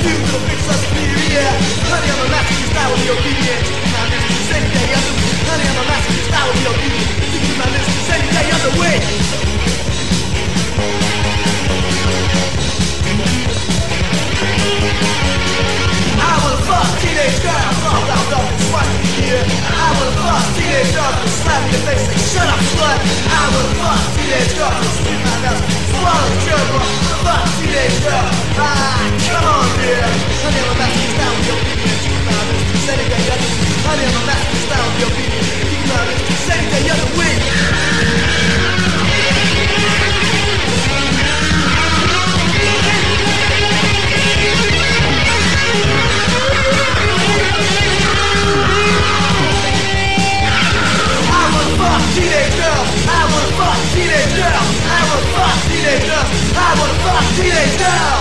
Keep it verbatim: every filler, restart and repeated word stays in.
you to the fix us clear, yeah. Honey, I'm a master, you style will be obedient. My mistress any day of the week. Honey, I'm a master, you style will be obedient. You do my mistress any day of the week. I wanna fuck teenage girls all bound up and swiping here. I wanna fuck teenage girls and slap in the face and shut up, slut. I wanna fuck teenage girls and spit my mouth and swallow the gerbil. Fuck teenage girls, ah, come on, dear. Honey, I'm a master, style with your obedience. You my mistress any day of the week. Honey, I'm a master, style with your obedience. You my mistress any day of the week. Teenage girls, I wanna fuck teenage girls, I wanna fuck teenage girls, I wanna fuck teenage girls.